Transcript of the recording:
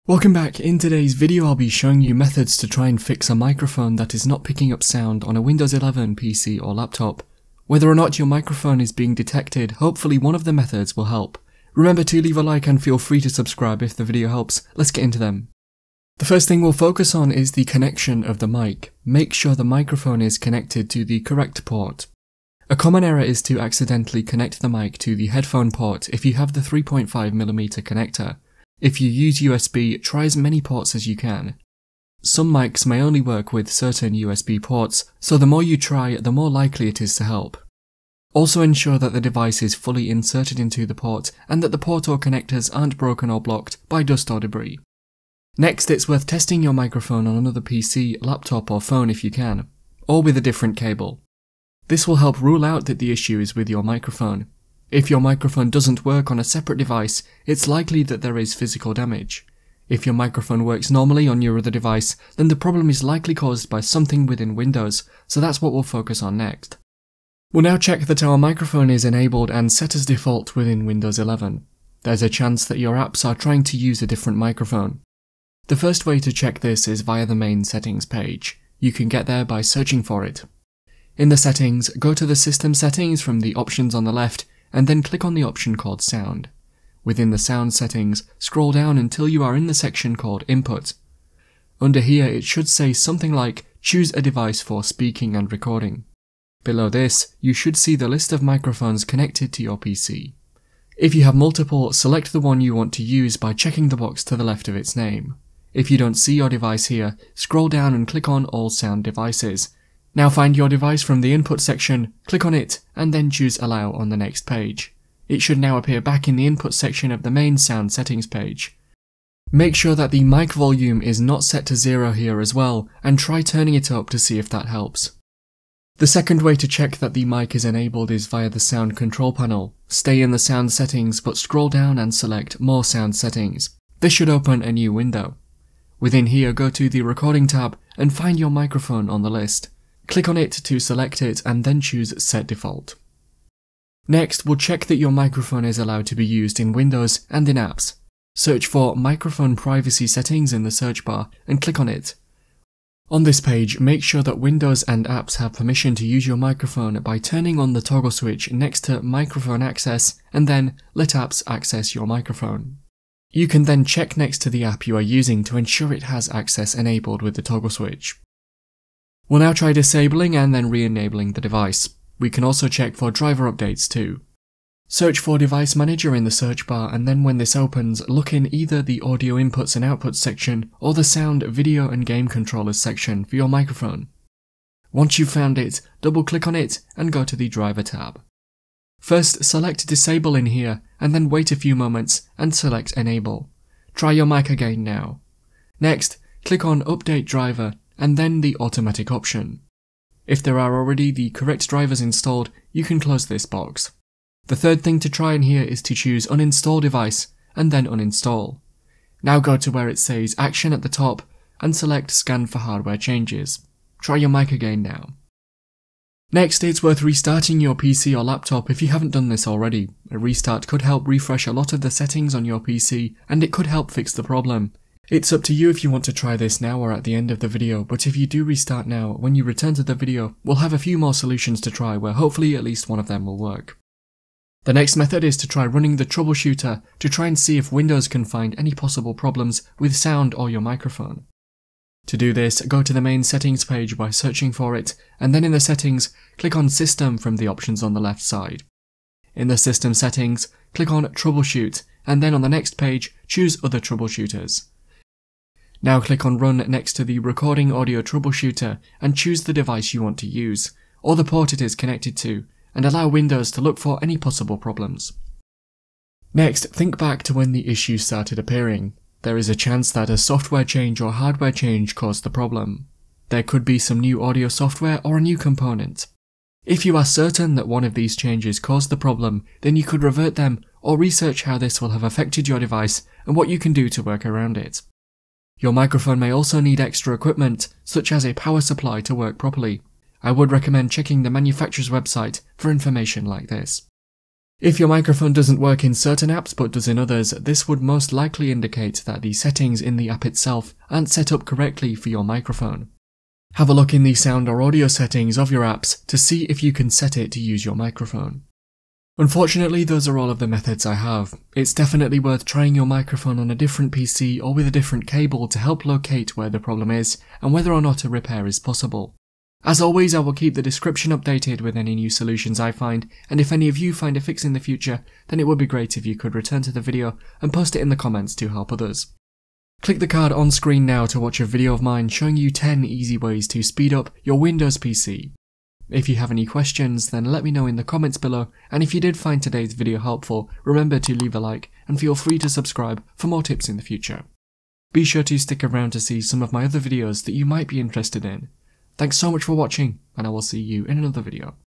Welcome back. In today's video I'll be showing you methods to try and fix a microphone that is not picking up sound on a Windows 11 PC or laptop. Whether or not your microphone is being detected, hopefully one of the methods will help. Remember to leave a like and feel free to subscribe if the video helps. Let's get into them. The first thing we'll focus on is the connection of the mic. Make sure the microphone is connected to the correct port. A common error is to accidentally connect the mic to the headphone port if you have the 3.5mm connector. If you use USB, try as many ports as you can. Some mics may only work with certain USB ports, so the more you try, the more likely it is to help. Also ensure that the device is fully inserted into the port and that the port or connectors aren't broken or blocked by dust or debris. Next, it's worth testing your microphone on another PC, laptop or phone if you can, or with a different cable. This will help rule out that the issue is with your microphone. If your microphone doesn't work on a separate device, it's likely that there is physical damage. If your microphone works normally on your other device, then the problem is likely caused by something within Windows, so that's what we'll focus on next. We'll now check that our microphone is enabled and set as default within Windows 11. There's a chance that your apps are trying to use a different microphone. The first way to check this is via the main settings page. You can get there by searching for it. In the settings, go to the system settings from the options on the left and then click on the option called Sound. Within the Sound settings, scroll down until you are in the section called Input. Under here it should say something like Choose a device for speaking and recording. Below this, you should see the list of microphones connected to your PC. If you have multiple, select the one you want to use by checking the box to the left of its name. If you don't see your device here, scroll down and click on All Sound Devices. Now find your device from the input section, click on it, and then choose Allow on the next page. It should now appear back in the input section of the main sound settings page. Make sure that the mic volume is not set to 0 here as well, and try turning it up to see if that helps. The second way to check that the mic is enabled is via the sound control panel. Stay in the sound settings but scroll down and select More Sound Settings. This should open a new window. Within here, go to the Recording tab and find your microphone on the list. Click on it to select it and then choose Set Default. Next, we'll check that your microphone is allowed to be used in Windows and in apps. Search for Microphone Privacy Settings in the search bar and click on it. On this page, make sure that Windows and apps have permission to use your microphone by turning on the toggle switch next to Microphone Access and then Let Apps Access Your Microphone. You can then check next to the app you are using to ensure it has access enabled with the toggle switch. We'll now try disabling and then re-enabling the device. We can also check for driver updates too. Search for Device Manager in the search bar and then when this opens, look in either the Audio Inputs and Outputs section or the Sound, Video and Game Controllers section for your microphone. Once you've found it, double click on it and go to the Driver tab. First, select Disable in here and then wait a few moments and select Enable. Try your mic again now. Next, click on Update Driver and then the Automatic option. If there are already the correct drivers installed, you can close this box. The third thing to try in here is to choose Uninstall Device and then Uninstall. Now go to where it says Action at the top and select Scan for Hardware Changes. Try your mic again now. Next, it's worth restarting your PC or laptop if you haven't done this already. A restart could help refresh a lot of the settings on your PC and it could help fix the problem. It's up to you if you want to try this now or at the end of the video, but if you do restart now, when you return to the video, we'll have a few more solutions to try where hopefully at least one of them will work. The next method is to try running the Troubleshooter to try and see if Windows can find any possible problems with sound or your microphone. To do this, go to the main settings page by searching for it, and then in the settings, click on System from the options on the left side. In the System settings, click on Troubleshoot, and then on the next page, choose Other Troubleshooters. Now click on Run next to the Recording Audio Troubleshooter and choose the device you want to use, or the port it is connected to, and allow Windows to look for any possible problems. Next, think back to when the issue started appearing. There is a chance that a software change or hardware change caused the problem. There could be some new audio software or a new component. If you are certain that one of these changes caused the problem, then you could revert them or research how this will have affected your device and what you can do to work around it. Your microphone may also need extra equipment, such as a power supply to work properly. I would recommend checking the manufacturer's website for information like this. If your microphone doesn't work in certain apps but does in others, this would most likely indicate that the settings in the app itself aren't set up correctly for your microphone. Have a look in the sound or audio settings of your apps to see if you can set it to use your microphone. Unfortunately, those are all of the methods I have. It's definitely worth trying your microphone on a different PC or with a different cable to help locate where the problem is and whether or not a repair is possible. As always, I will keep the description updated with any new solutions I find, and if any of you find a fix in the future, then it would be great if you could return to the video and post it in the comments to help others. Click the card on screen now to watch a video of mine showing you 10 easy ways to speed up your Windows PC. If you have any questions, then let me know in the comments below, and if you did find today's video helpful, remember to leave a like and feel free to subscribe for more tips in the future. Be sure to stick around to see some of my other videos that you might be interested in. Thanks so much for watching, and I will see you in another video.